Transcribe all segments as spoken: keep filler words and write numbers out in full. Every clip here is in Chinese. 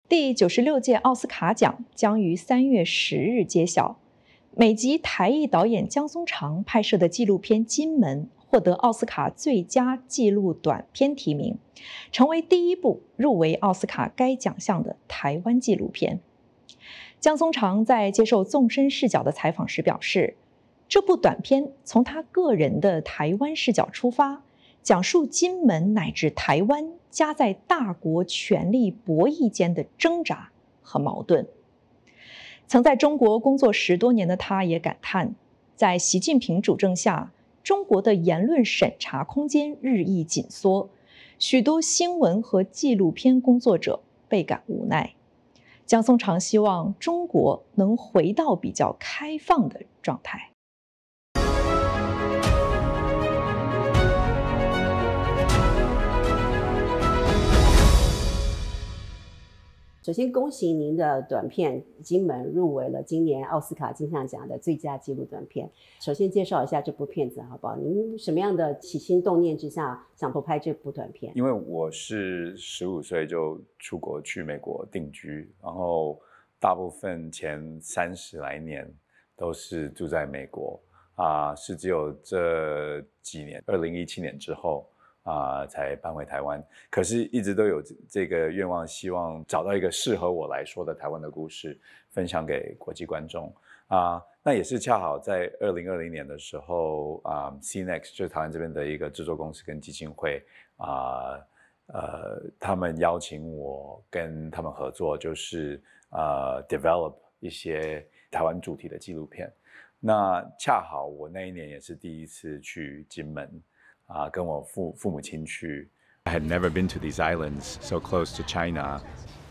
第九十六届奥斯卡奖将于三月十日揭晓。美籍台裔导演姜松长拍摄的纪录片《金门》获得奥斯卡最佳纪录短片提名，成为第一部入围奥斯卡该奖项的台湾纪录片。姜松长在接受纵深视角的采访时表示，这部短片从他个人的台湾视角出发，讲述金门乃至台湾夹在大国权力博弈间的挣扎和矛盾。曾在中国工作十多年的他也感叹，在习近平主政下，中国的言论审查空间日益紧缩，许多新闻和纪录片工作者倍感无奈。姜松长希望中国能回到比较开放的状态。 首先，恭喜您的短片《金门》入围了今年奥斯卡金像奖的最佳纪录短片。首先介绍一下这部片子好不好？您什么样的起心动念之下想投拍这部短片？ 因为我是十五岁就出国去美国定居，然后大部分前三十来年都是住在美国啊、呃，是只有这几年，二零一七年之后。啊、呃，才搬回台湾，可是一直都有这个愿望，希望找到一个适合我来说的台湾的故事，分享给国际观众啊、呃。那也是恰好在二零二零年的时候啊、呃、，C N E X 就是台湾这边的一个制作公司跟基金会啊， 呃, 呃，他们邀请我跟他们合作，就是呃 develop 一些台湾主题的纪录片。那恰好我那一年也是第一次去金门。啊，跟我父父母亲去。I had never been to these islands so close to China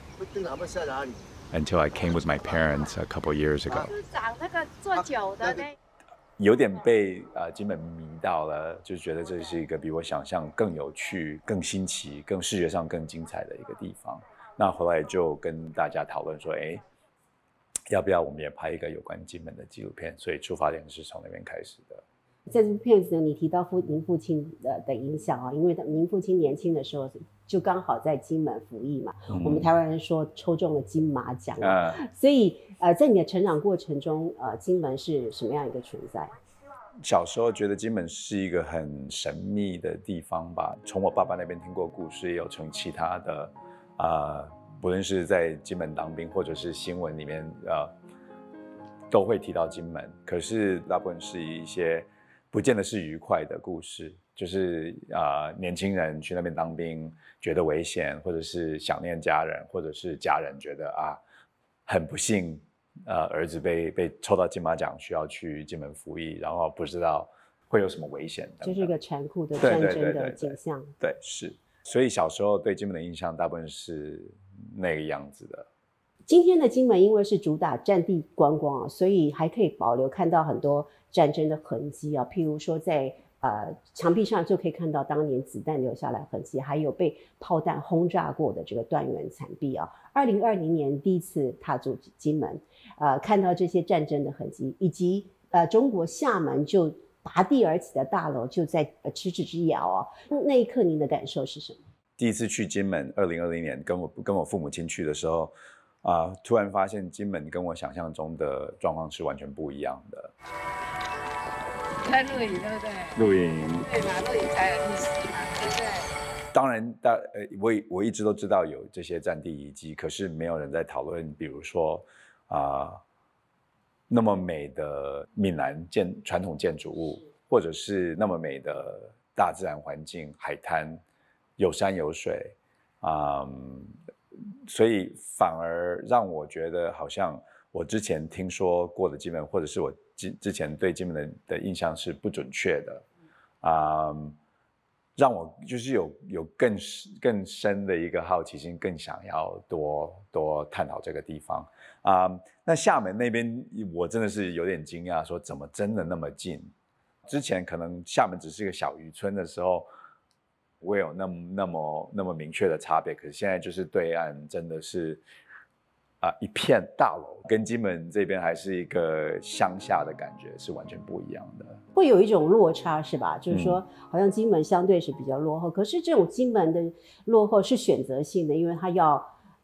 until I came with my parents a couple years ago. 长那个做酒的呢， 有点被呃金门迷到了，就觉得这是一个比我想象更有趣、更新奇、更视觉上更精彩的一个地方。那后来就跟大家讨论说，哎，要不要我们也拍一个有关金门的纪录片？所以出发点是从那边开始的。 在这部片子呢，你提到父您父亲的的影响啊，因为您父亲年轻的时候就刚好在金门服役嘛，嗯、我们台湾人说抽中了金马奖啊，嗯、所以呃，在你的成长过程中，呃，金门是什么样一个存在？ 小时候觉得金门是一个很神秘的地方吧，从我爸爸那边听过故事，也有从其他的啊、呃，不论是在金门当兵或者是新闻里面呃，都会提到金门，可是大部分是一些。不见得是愉快的故事，就是啊、呃，年轻人去那边当兵，觉得危险，或者是想念家人，或者是家人觉得啊，很不幸，呃，儿子被被抽到金马奖，需要去金门服役，然后不知道会有什么危险等等。 这是一个残酷的战争的景象。 对，是。所以小时候对金门的印象大部分是那个样子的。 今天的金门因为是主打战地观光啊，所以还可以保留看到很多战争的痕迹啊，譬如说在呃墙壁上就可以看到当年子弹留下来的痕迹，还有被炮弹轰炸过的这个断垣残壁啊。二零二零年第一次踏足金门，呃，看到这些战争的痕迹，以及呃中国厦门就拔地而起的大楼就在呃咫尺之遥啊，那一刻您的感受是什么？ 第一次去金门，二零二零年跟我跟我父母亲去的时候。啊、呃！突然发现金门跟我想象中的状况是完全不一样的。 在露营对不对？ 露营。 对嘛，露营才有意思嘛，对不对？ 当然，大呃，我我一直都知道有这些战地遗迹，可是没有人在讨论，比如说啊、呃，那么美的闽南建传统建筑物，或者是那么美的大自然环境，海滩有山有水，啊、嗯。所以反而让我觉得好像我之前听说过的金门，或者是我之前对金门 的, 的印象是不准确的，啊、嗯，让我就是有有更更深的一个好奇心，更想要多多探讨这个地方啊、嗯。那厦门那边我真的是有点惊讶，说怎么真的那么近？之前可能厦门只是一个小渔村的时候。不会有那么那么那么明确的差别，可是现在就是对岸真的是啊、呃、一片大楼，跟金门这边还是一个乡下的感觉是完全不一样的， 会有一种落差是吧？就是说，好像金门相对是比较落后，可是这种金门的落后是选择性的，因为它要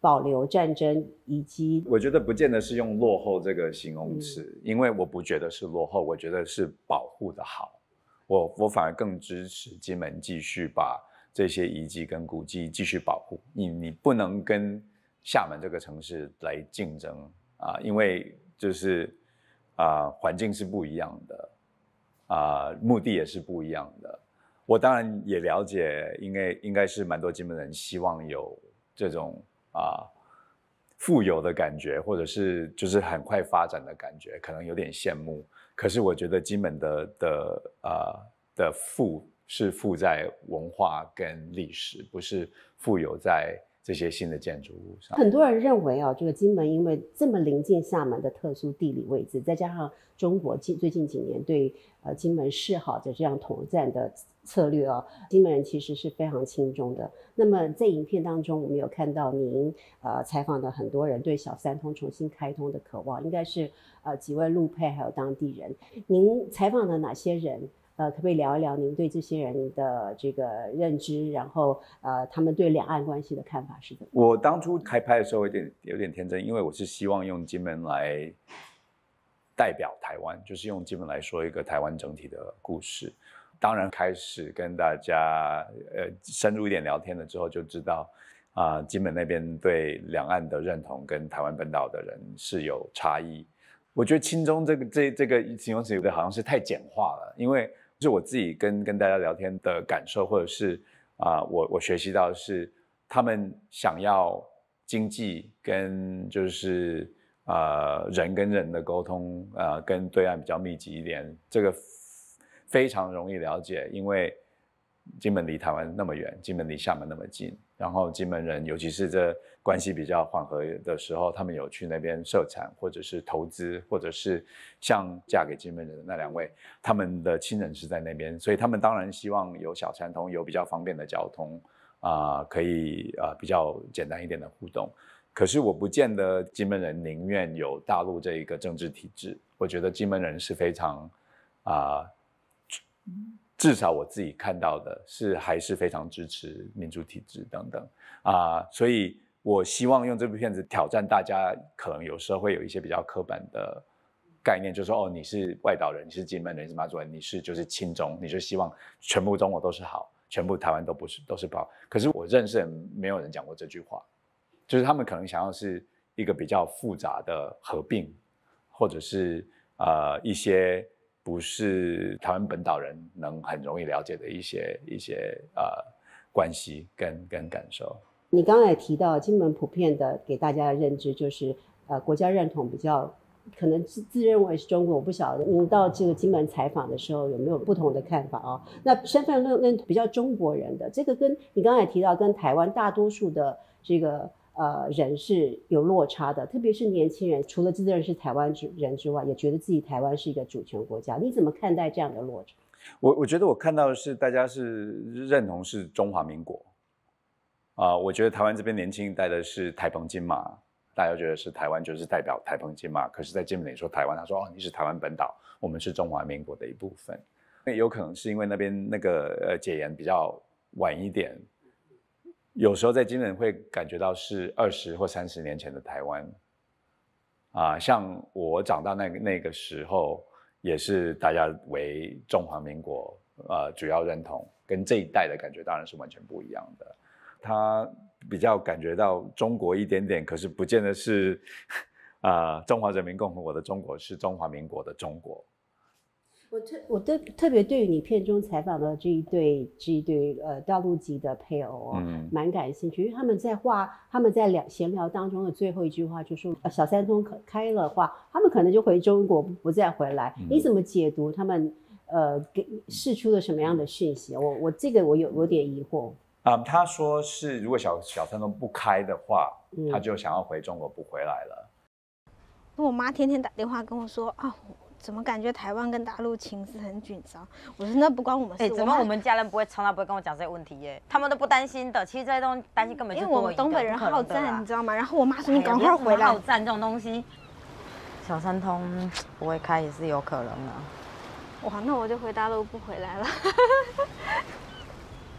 保留战争遗迹。 我觉得不见得是用落后这个形容词， 嗯、 因为我不觉得是落后，我觉得是保护的好。我我反而更支持金门继续把这些遗迹跟古迹继续保护。你你不能跟厦门这个城市来竞争啊，因为就是啊环境是不一样的啊，目的也是不一样的。我当然也了解，应该应该是蛮多金门人希望有这种啊富有的感觉，或者是就是很快发展的感觉，可能有点羡慕。可是我觉得金门的的啊、呃、的富是富在文化跟历史，不是富有在这些新的建筑物上。 很多人认为啊，这个金门因为这么临近厦门的特殊地理位置，再加上中国近最近几年对呃金门示好的这样统战的策略啊，金门人其实是非常亲中的。那么在影片当中，我们有看到您呃采访的很多人对小三通重新开通的渴望，应该是呃几位陆配还有当地人。您采访的哪些人？呃，可不可以聊一聊您对这些人的这个认知，然后呃，他们对两岸关系的看法是怎么？ 我当初开拍的时候有点有点天真，因为我是希望用金门来代表台湾，就是用金门来说一个台湾整体的故事。当然，开始跟大家呃深入一点聊天了之后，就知道啊、呃，金门那边对两岸的认同跟台湾本岛的人是有差异。我觉得亲中这个这这个形容词有的好像是太简化了，因为是我自己跟跟大家聊天的感受，或者是啊、呃，我我学习到的是他们想要经济跟就是呃人跟人的沟通，呃跟对岸比较密集一点，这个非常容易了解，因为金门离台湾那么远，金门离厦门那么近，然后金门人尤其是这关系比较缓和的时候，他们有去那边设产或者是投资，或者是像嫁给金门人的那两位，他们的亲人是在那边，所以他们当然希望有小三通，有比较方便的交通啊、呃，可以呃比较简单一点的互动。可是我不见得金门人宁愿有大陆这一个政治体制，我觉得金门人是非常啊。呃至少我自己看到的是还是非常支持民主体制等等啊、呃，所以我希望用这部片子挑战大家，可能有时候会有一些比较刻板的概念，就是说哦，你是外岛人，你是金门人，你是马祖人，你是就是亲中，你就希望全部中国都是好，全部台湾都不是都是不好。可是我认识的没有人讲过这句话，就是他们可能想要是一个比较复杂的合并，或者是呃一些。不是台湾本岛人能很容易了解的一些一些呃关系跟跟感受。 你刚才也提到金门普遍的给大家的认知就是呃国家认同比较可能自自认为是中国，我不晓得您到这个金门采访的时候有没有不同的看法啊？那身份认认同比较中国人的这个跟你刚才也提到跟台湾大多数的这个。呃，人是有落差的，特别是年轻人，除了自认是台湾人之外，也觉得自己台湾是一个主权国家。你怎么看待这样的落差？ 我我觉得我看到的是大家是认同是中华民国啊、呃，我觉得台湾这边年轻一代的是台澎金马，大家觉得是台湾就是代表台澎金马，可是在金门你说台湾，他说哦你是台湾本岛，我们是中华民国的一部分。有可能是因为那边那个呃解严比较晚一点。有时候在金门会感觉到是二十或三十年前的台湾，啊，像我长大那个那个时候，也是大家为中华民国呃主要认同，跟这一代的感觉当然是完全不一样的。他比较感觉到中国一点点，可是不见得是啊、呃、中华人民共和国的中国，是中华民国的中国。 我特我特特别对于你片中采访的这一对这一对呃大陆籍的配偶哦，嗯，蛮感兴趣，因为他们在话他们在聊闲聊当中的最后一句话就说，呃、小三通开了话，他们可能就回中国不再回来。嗯、你怎么解读他们呃给释出了什么样的讯息？我我这个我有有点疑惑。 啊、嗯，他说是如果小小三通不开的话，嗯、他就想要回中国不回来了。 我妈天天打电话跟我说啊。怎么感觉台湾跟大陆情势很紧张？我说那不关我们事。 哎、欸，怎么我们家人不会从来不会跟我讲这些问题耶？他们都不担心的。其实这些东西担心根本就因为我们东北人好战，你知道吗？然后我妈说你赶快回来。 好战这种东西，小三通不会开也是有可能的。 哇，那我就回大陆不回来了。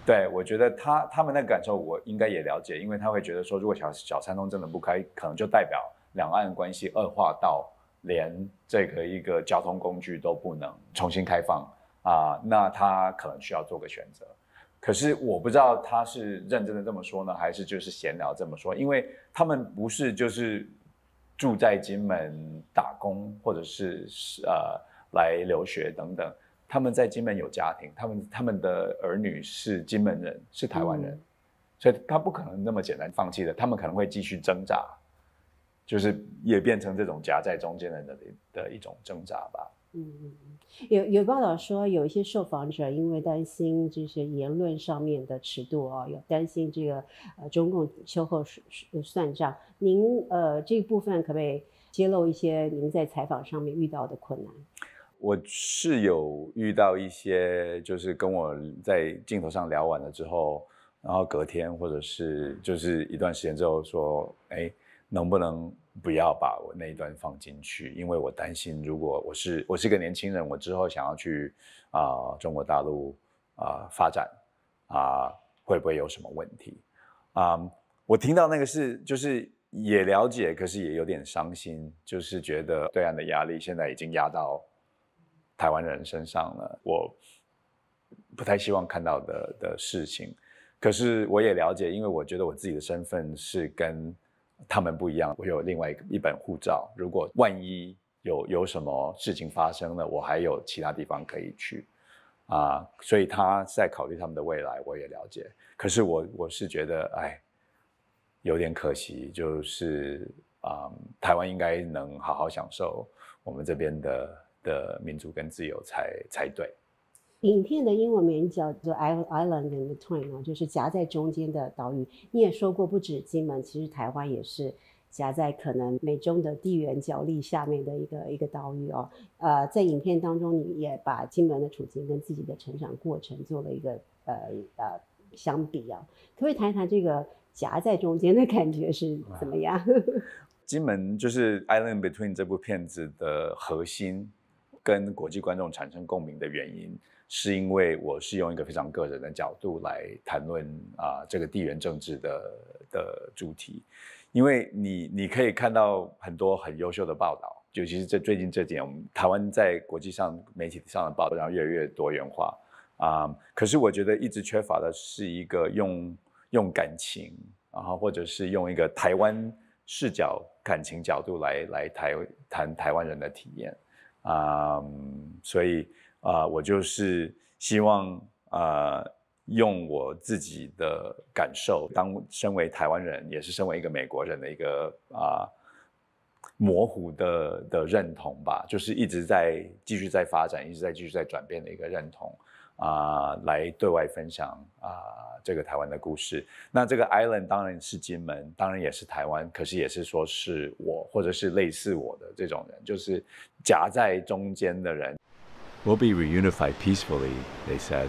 对，我觉得他他们的感受我应该也了解，因为他会觉得说，如果小小三通真的不开，可能就代表两岸关系恶化到连这个一个交通工具都不能重新开放啊、呃，那他可能需要做个选择。可是我不知道他是认真的这么说呢，还是就是闲聊这么说，因为他们不是就是住在金门打工，或者是呃来留学等等。他们在金门有家庭，他们他们的儿女是金门人，是台湾人，嗯、所以他不可能那么简单放弃的。他们可能会继续挣扎，就是也变成这种夹在中间人的的一种挣扎吧。 嗯嗯嗯，有有报道说，有一些受访者因为担心这些言论上面的尺度啊、哦，有担心这个呃中共秋后算账。您呃这一部分可不可以揭露一些您在采访上面遇到的困难？ 我是有遇到一些，就是跟我在镜头上聊完了之后，然后隔天或者是就是一段时间之后说，哎，能不能不要把我那一段放进去？因为我担心，如果我是我是个年轻人，我之后想要去啊、呃、中国大陆啊、呃、发展啊、呃，会不会有什么问题？啊、呃，我听到那个是就是也了解，可是也有点伤心，就是觉得对岸的压力现在已经压到台湾人身上了，我不太希望看到的的事情。可是我也了解，因为我觉得我自己的身份是跟他们不一样，我有另外一本护照，如果万一有有什么事情发生了，我还有其他地方可以去啊、呃，所以他在考虑他们的未来，我也了解。可是我我是觉得，哎，有点可惜，就是啊、呃，台湾应该能好好享受我们这边的。的民主跟自由才才对。 影片的英文名叫做 Island in Between 就是夹在中间的岛屿。你也说过，不止金门，其实台湾也是夹在可能美中的地缘角力下面的一个一个岛屿哦。呃，在影片当中，你也把金门的处境跟自己的成长过程做了一个呃呃相比啊。可不可以谈一谈这个夹在中间的感觉是怎么样？ 金门就是《Island Between》这部片子的核心。跟国际观众产生共鸣的原因，是因为我是用一个非常个人的角度来谈论啊、呃、这个地缘政治的的主题，因为你你可以看到很多很优秀的报道，尤其是这最近这几年，我们台湾在国际上媒体上的报道越来越多元化啊、呃，可是我觉得一直缺乏的是一个用用感情，然后或者是用一个台湾视角感情角度来来台谈台湾人的体验。啊、嗯，所以啊、呃，我就是希望啊、呃，用我自己的感受，当身为台湾人，也是身为一个美国人的一个啊、呃、模糊的的认同吧，就是一直在继续在发展，一直在继续在转变的一个认同啊、呃，来对外分享啊、呃、这个台湾的故事。那这个 island 当然是金门，当然也是台湾，可是也是说是我或者是类似我的这种人，就是夹在中间的人。 We'll be reunified peacefully, they said,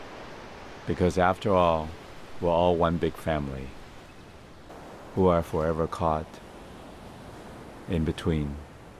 because after all, we're all one big family who are forever caught in between.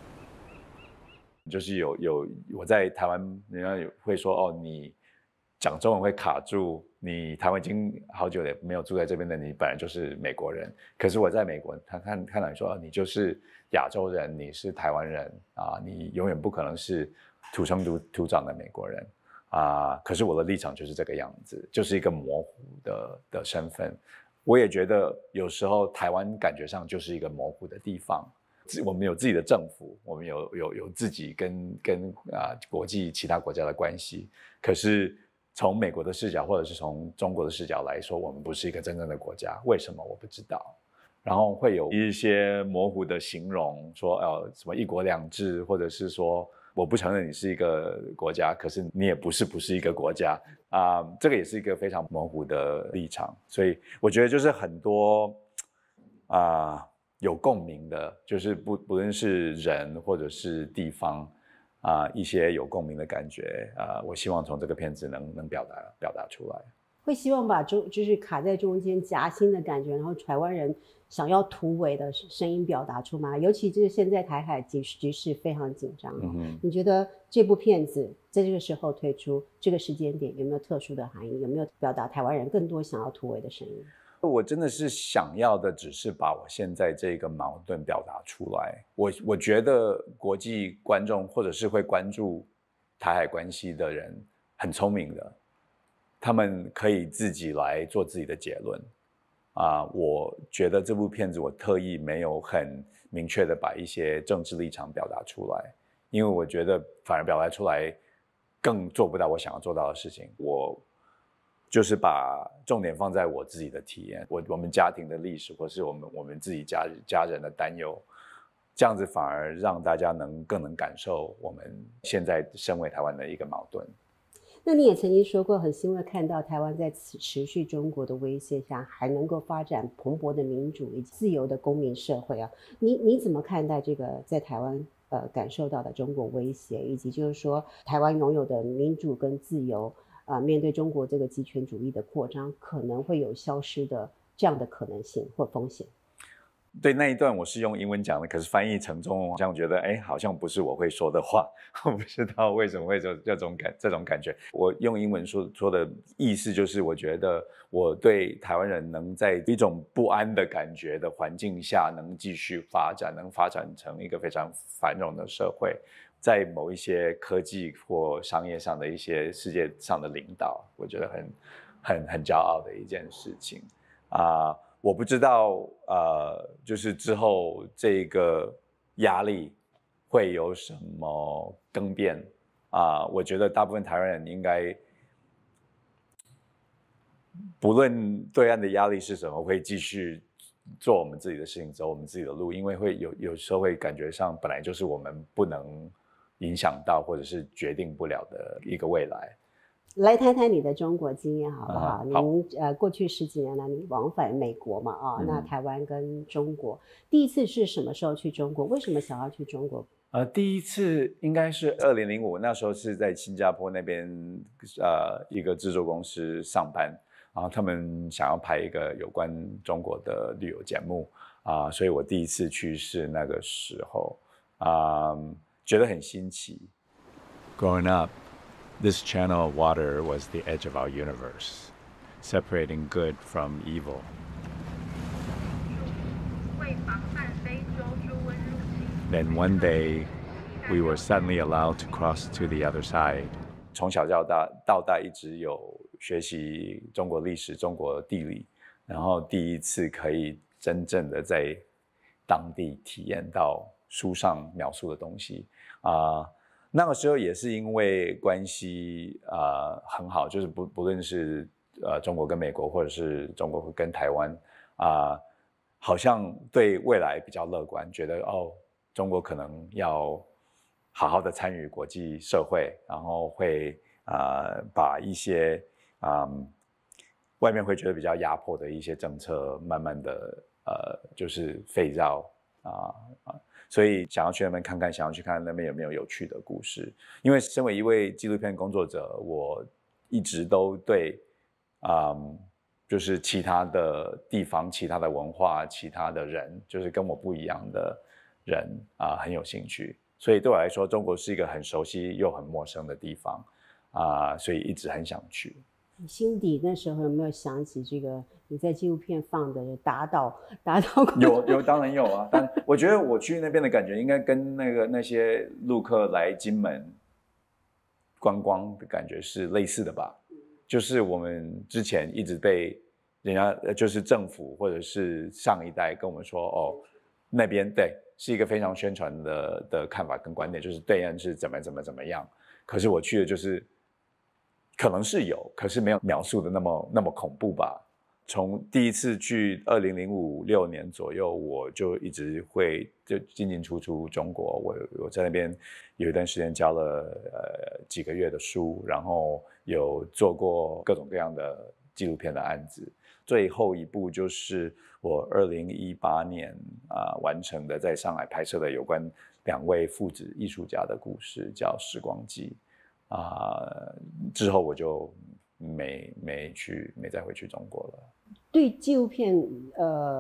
就是有有我在台湾，人家会说哦，你讲中文会卡住，你台湾已经好久也没有住在这边的，你本来就是美国人。可是我在美国，他看看到你说、哦、你就是亚洲人，你是台湾人啊，你永远不可能是土生土土长的美国人啊。可是我的立场就是这个样子，就是一个模糊的的身份。我也觉得有时候台湾感觉上就是一个模糊的地方。我们有自己的政府，我们有有有自己跟跟啊、呃、国际其他国家的关系，可是从美国的视角或者是从中国的视角来说，我们不是一个真正的国家，为什么我不知道？然后会有一些模糊的形容，说呃什么一国两制，或者是说我不承认你是一个国家，可是你也不是不是一个国家啊、呃，这个也是一个非常模糊的立场，所以我觉得就是很多啊。呃有共鸣的，就是不不论是人或者是地方啊、呃，一些有共鸣的感觉啊、呃，我希望从这个片子能能表达表达出来。 会希望把中就是卡在中间夹心的感觉，然后台湾人想要突围的声音表达出吗？尤其就是现在台海局局势非常紧张、哦嗯、你觉得这部片子在这个时候推出，这个时间点有没有特殊的含义？有没有表达台湾人更多想要突围的声音？ 我真的是想要的只是把我现在这个矛盾表达出来。我我觉得国际观众或者是会关注台海关系的人很聪明的，他们可以自己来做自己的结论啊。我觉得这部片子我特意没有很明确的把一些政治立场表达出来，因为我觉得反而表达出来更做不到我想要做到的事情。我就是把重点放在我自己的体验，我我们家庭的历史，或是我们我们自己家家人的担忧，这样子反而让大家能更能感受我们现在身为台湾的一个矛盾。 那你也曾经说过，很欣慰看到台湾在持续中国的威胁下，还能够发展蓬勃的民主以及自由的公民社会啊。你你怎么看待这个在台湾呃感受到的中国威胁，以及就是说台湾拥有的民主跟自由？呃，面对中国这个极权主义的扩张，可能会有消失的这样的可能性或风险。 对，那一段我是用英文讲的，可是翻译成中文，好像觉得，哎，好像不是我会说的话，我不知道为什么会有这种感这种感觉。我用英文说说的意思就是，我觉得我对台湾人能在一种不安的感觉的环境下，能继续发展，能发展成一个非常繁荣的社会。在某一些科技或商业上的一些世界上的领导，我觉得很很很骄傲的一件事情啊、呃！我不知道呃，就是之后这个压力会有什么更变啊、呃？我觉得大部分台湾人应该，不论对岸的压力是什么，会继续做我们自己的事情，走我们自己的路，因为会有有时候会感觉上本来就是我们不能影响到或者是决定不了的一个未来。 来谈谈你的中国经验好不好？ 啊、 好您呃过去十几年来你往返美国嘛啊、哦嗯，那台湾跟中国第一次是什么时候去中国？为什么想要去中国？ 呃，第一次应该是二零零五，那时候是在新加坡那边呃一个制作公司上班，然后他们想要拍一个有关中国的旅游节目啊、呃，所以我第一次去是那个时候啊。呃觉得很新奇。 Growing up, this channel of water was the edge of our universe, separating good from evil. Then one day, we were suddenly allowed to cross to the other side. 从小到大到大一直有学习中国历史、中国地理，然后第一次可以真正的在当地体验到书上描述的东西啊、呃，那个时候也是因为关系啊、呃、很好，就是不不论是呃中国跟美国，或者是中国跟台湾啊、呃，好像对未来比较乐观，觉得哦，中国可能要好好的参与国际社会，然后会啊、呃、把一些啊、呃、外面会觉得比较压迫的一些政策，慢慢的呃就是废掉啊啊。所以想要去那边看看，想要去看看那边有没有有趣的故事。因为身为一位纪录片工作者，我一直都对，嗯，就是其他的地方、其他的文化、其他的人，就是跟我不一样的人啊、呃，很有兴趣。所以对我来说，中国是一个很熟悉又很陌生的地方啊、呃，所以一直很想去。 你心底那时候有没有想起这个你在纪录片放的打倒打倒有有当然有啊，但我觉得我去那边的感觉应该跟那个那些陆客来金门观光的感觉是类似的吧？就是我们之前一直被人家就是政府或者是上一代跟我们说哦，那边对是一个非常宣传的的看法跟观点，就是对岸是怎么怎么怎么样。可是我去的就是。可能是有，可是没有描述的那么那么恐怖吧。从第一次去二零零五六年左右，我就一直会就进进出出中国。我我在那边有一段时间教了呃几个月的书，然后有做过各种各样的纪录片的案子。最后一部就是我二零一八年啊、呃、完成的，在上海拍摄的有关两位父子艺术家的故事，叫《时光机》。啊、呃，之后我就没没去，没再回去中国了。 对纪录片呃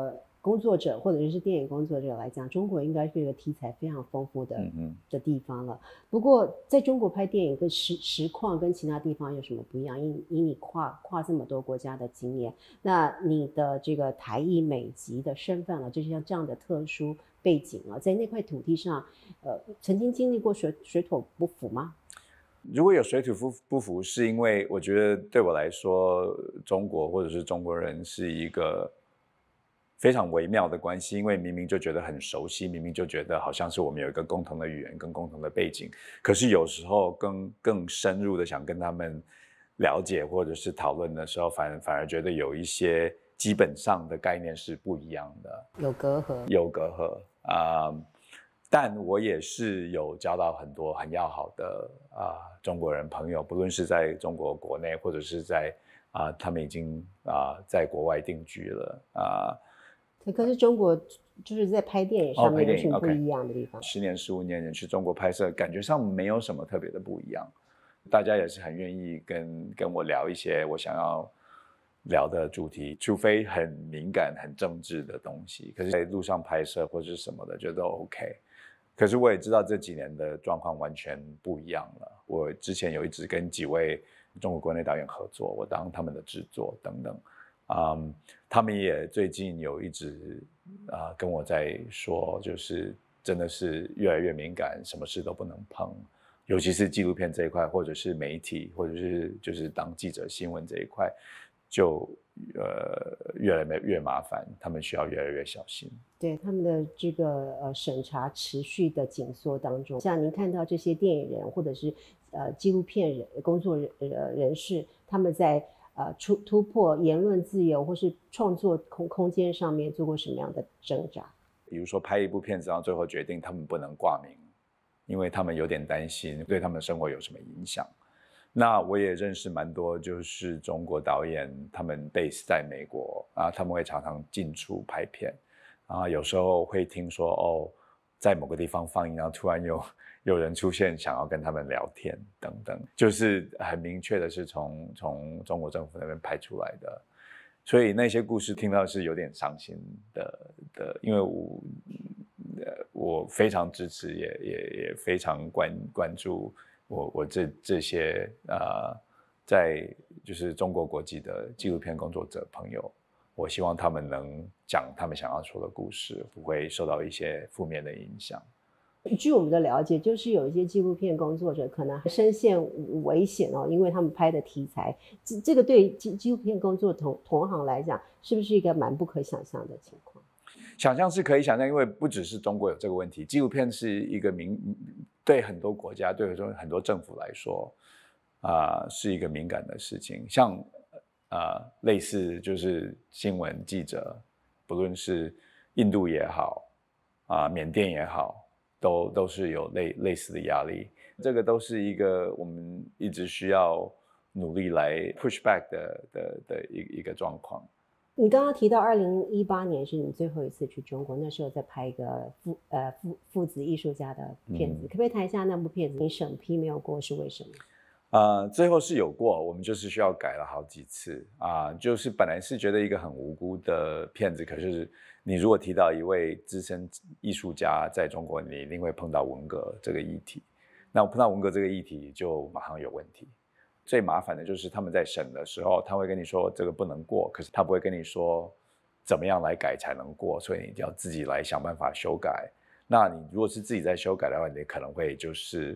工作者或者是电影工作者来讲，中国应该是一个题材非常丰富的、 嗯、 的地方了。不过在中国拍电影跟实实况跟其他地方有什么不一样？以以你跨跨这么多国家的经验，那你的这个台裔美籍的身份了，就是像这样的特殊背景啊，在那块土地上，呃，曾经经历过水水土不服吗？ 如果有水土不不服，是因为我觉得对我来说，中国或者是中国人是一个非常微妙的关系，因为明明就觉得很熟悉，明明就觉得好像是我们有一个共同的语言跟共同的背景，可是有时候更更深入的想跟他们了解或者是讨论的时候，反反而觉得有一些基本上的概念是不一样的， 有隔阂， 有隔阂啊。呃但我也是有交到很多很要好的啊、呃、中国人朋友，不论是在中国国内或者是在啊、呃、他们已经啊、呃、在国外定居了啊。 呃、可是中国就是在拍电影上面有什么不一样的地方？ 哦、十年十五年前去中国拍摄，感觉上没有什么特别的不一样，大家也是很愿意跟跟我聊一些我想要聊的主题，除非很敏感很政治的东西，可是在路上拍摄或是什么的就都 OK。可是我也知道这几年的状况完全不一样了。我之前有一直跟几位中国国内导演合作，我当他们的制作等等，嗯，他们也最近有一直啊、呃、跟我在说，就是真的是越来越敏感，什么事都不能碰，尤其是纪录片这一块，或者是媒体，或者是就是当记者新闻这一块，就呃越来越越麻烦，他们需要越来越小心。 对他们的这个呃审查持续的紧缩当中，像您看到这些电影人或者是呃纪录片人工作人呃人士，他们在呃突突破言论自由或是创作空空间上面做过什么样的挣扎？ 比如说拍一部片子，然后最后决定他们不能挂名，因为他们有点担心对他们的生活有什么影响。那我也认识蛮多就是中国导演，他们 base 在美国啊，他们会常常进出拍片。啊，有时候会听说哦，在某个地方放映，然后突然有有人出现，想要跟他们聊天等等，就是很明确的是从从中国政府那边拍出来的，所以那些故事听到是有点伤心的的，因为我我非常支持，也也也非常关关注我我这这些呃在就是中国国际的纪录片工作者朋友。我希望他们能讲他们想要说的故事，不会受到一些负面的影响。 据我们的了解，就是有一些纪录片工作者可能深陷危险哦，因为他们拍的题材，这这个对纪纪录片工作同同行来讲，是不是一个蛮不可想象的情况？ 想象是可以想象，因为不只是中国有这个问题，纪录片是一个民对很多国家、对很多政府来说，啊、呃，是一个敏感的事情，像。呃，类似就是新闻记者，不论是印度也好，啊、呃，缅甸也好，都都是有类类似的压力。这个都是一个我们一直需要努力来 push back 的的的一一个状况。 你刚刚提到二零一八年是你最后一次去中国，那时候在拍一个父呃父父子艺术家的片子，嗯、可不可以谈一下那部片子你审批没有过是为什么？ 呃，最后是有过，我们就是需要改了好几次啊、呃。就是本来是觉得一个很无辜的片子，可是你如果提到一位资深艺术家在中国，你一定会碰到文革这个议题。那我碰到文革这个议题，就马上有问题。最麻烦的就是他们在审的时候，他会跟你说这个不能过，可是他不会跟你说怎么样来改才能过，所以你一定要自己来想办法修改。那你如果是自己在修改的话，你可能会就是。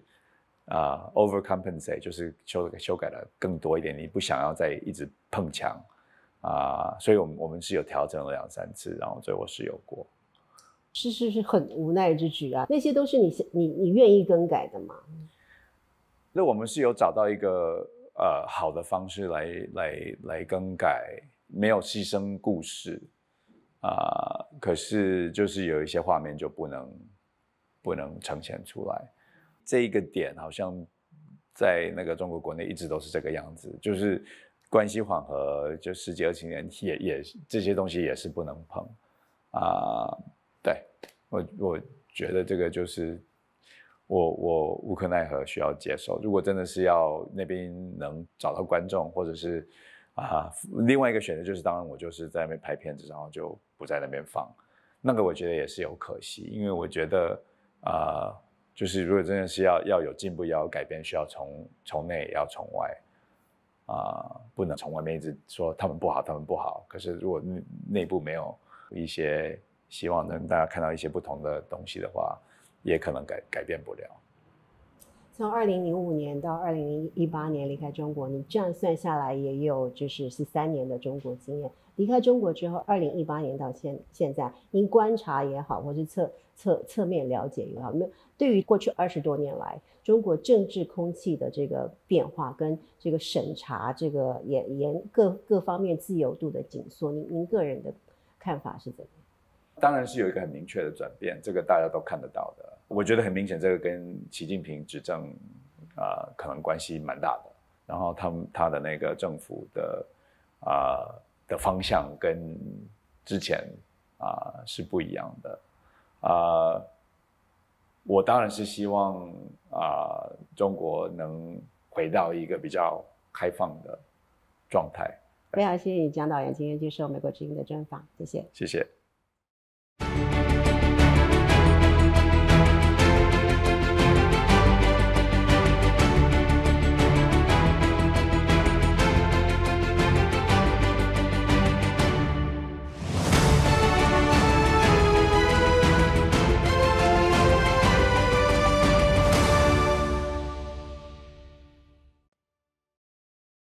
啊、uh, ，overcompensate 就是修修改的更多一点，你不想要再一直碰墙啊， uh, 所以我们我们是有调整了两三次，然后最后是有过。 是是是很无奈之举啊，那些都是你你你愿意更改的吗？ 那我们是有找到一个呃好的方式来来来更改，没有牺牲故事啊、uh, 可是就是有一些画面就不能不能呈现出来。这一个点好像在那个中国国内一直都是这个样子，就是关系缓和，就十几二十年也也这些东西也是不能碰啊、呃。对我我觉得这个就是我我无可奈何需要接受。如果真的是要那边能找到观众，或者是啊、呃、另外一个选择就是，当然我就是在那边拍片子，然后就不在那边放，那个我觉得也是有可惜，因为我觉得呃，就是如果真的是要要有进步，要有改变，需要从从内也要从外啊、呃，不能从外面一直说他们不好，他们不好。可是如果内部没有一些希望能大家看到一些不同的东西的话，也可能改改变不了。 从二零零五年到二零一八年离开中国，你这样算下来也有就是十三年的中国经验。离开中国之后，二零一八年到现现在，您观察也好，或是侧侧侧面了解也好，没有对于过去二十多年来中国政治空气的这个变化，跟这个审查这个也严各各方面自由度的紧缩，您您个人的看法是怎么样？ 当然是有一个很明确的转变，这个大家都看得到的。我觉得很明显，这个跟习近平执政啊、呃、可能关系蛮大的。然后他们他的那个政府的啊、呃、的方向跟之前啊、呃、是不一样的。啊、呃，我当然是希望啊、呃、中国能回到一个比较开放的状态。 非常谢谢你，蒋导演今天接受美国之音的专访，谢谢。 谢谢。